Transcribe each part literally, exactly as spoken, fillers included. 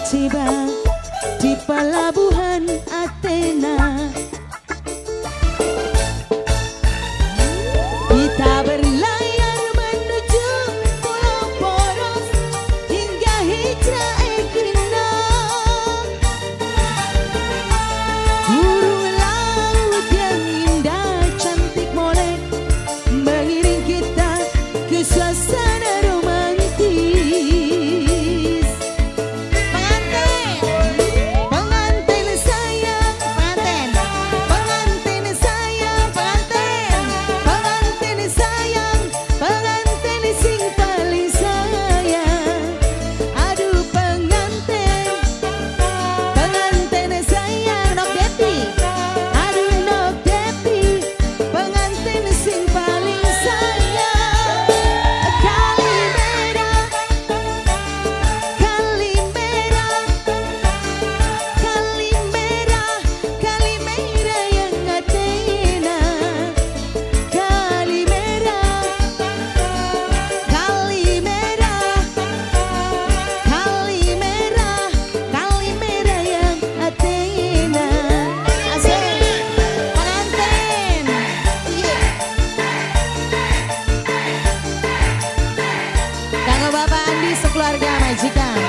tiba di pelabuhan Athena. Kita berlayar menuju Pulau Poros hingga Hijra Equina. Burung laut yang indah cantik molek mengiring kita ke suasana romantis. Pengantin, pengantin sayang, pengantin, pengantin sayang, pengantin, pengantin sayang, pengantin sing paling sayang. Aduh pengantin, pengantin sayang, Nok Depi. Aduh Nok Depi, pengantin sing paling sayang. Kalimera, Kalimera, Kalimera, Kalimera yang Athena. Kalimera, Kalimera, Kalimera, Kalimera yang Athena. Asik, pengantin. Kanggo Bapak Andi sekeluarga majikan.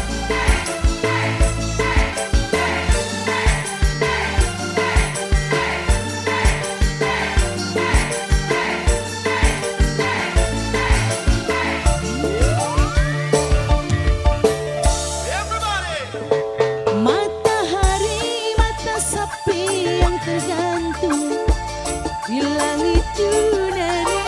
Matahari mata sapi yang tergantung di langit Yunani,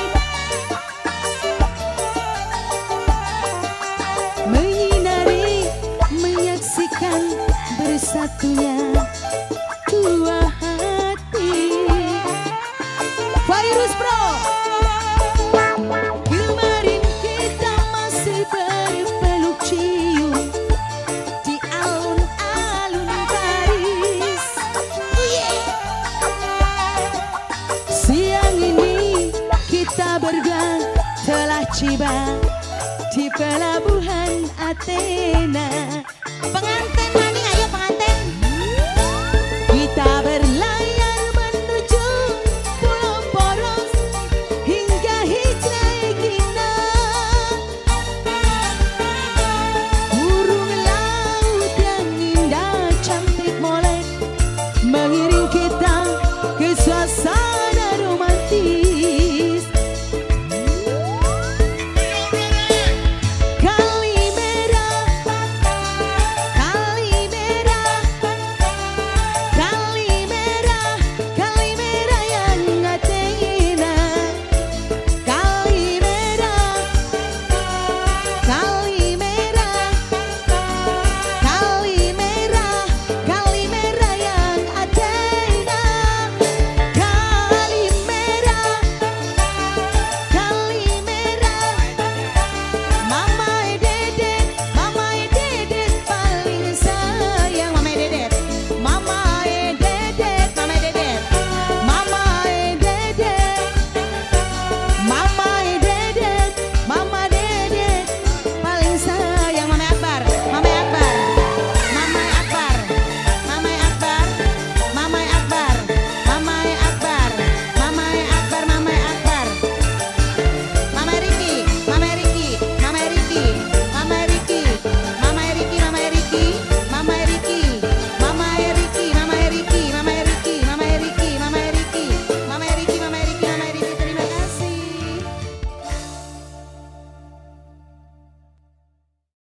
menyinari, menyaksikan bersatunya dua hati. Virus Bro, kemarin kita masih berpeluk cium di alun-alun Paris. Siang ini kita berdua telah tiba di pelabuhan Athena. Pengantin